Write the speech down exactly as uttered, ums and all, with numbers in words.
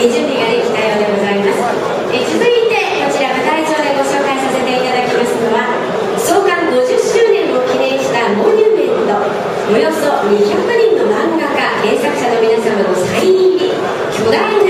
えー、準備ができたようでございます。えー、続いてこちら舞台上でご紹介させていただきますのは、創刊ごじゅっしゅうねんを記念したモニュメント、およそにひゃくにんの漫画家、原作者の皆様のサイン入り巨大